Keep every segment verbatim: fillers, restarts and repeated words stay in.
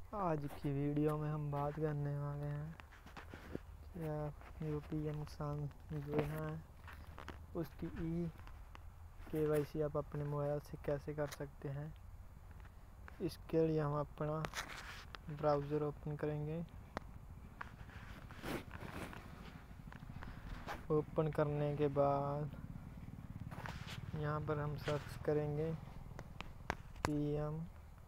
आज की वीडियो में हम बात करने वाले हैं क्या जो पी एम किसान योजना है उसकी ई के वाई सी आप अपने मोबाइल से कैसे कर सकते हैं। इसके लिए हम अपना ब्राउज़र ओपन करेंगे। ओपन करने के बाद यहाँ पर हम सर्च करेंगे पी एम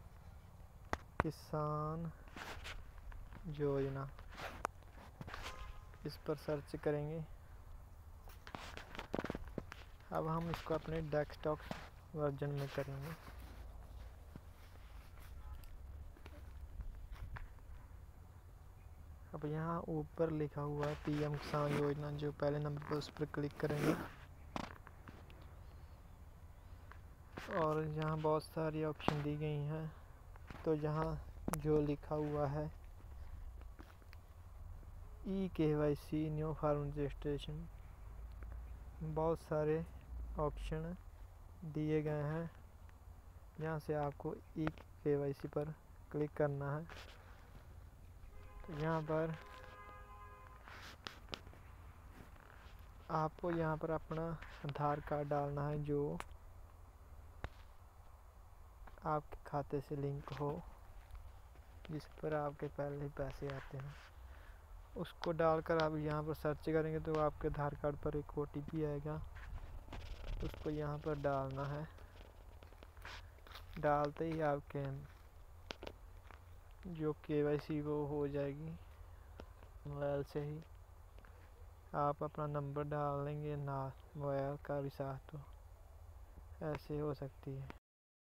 किसान योजना, इस पर सर्च करेंगे। अब हम इसको अपने डेस्कटॉप वर्जन में करेंगे। अब यहाँ ऊपर लिखा हुआ है पी एम किसान योजना, जो पहले नंबर पर उस पर क्लिक करेंगे और यहाँ बहुत सारी ऑप्शन दी गई हैं। तो यहाँ जो लिखा हुआ है E K Y C new form registration, बहुत सारे ऑप्शन दिए गए हैं। यहाँ से आपको ई के वाई सी पर क्लिक करना है। तो यहाँ पर आपको यहाँ पर अपना आधार कार्ड डालना है जो आपके खाते से लिंक हो, जिस पर आपके पहले ही पैसे आते हैं। उसको डालकर आप यहाँ पर सर्च करेंगे तो आपके आधार कार्ड पर एक ओ टी पी आएगा, उसको यहाँ पर डालना है। डालते ही आपके जो के वाई सी वो हो जाएगी मोबाइल से ही। आप अपना नंबर डाल लेंगे ना मोबाइल का भी साथ, तो ऐसे हो सकती है।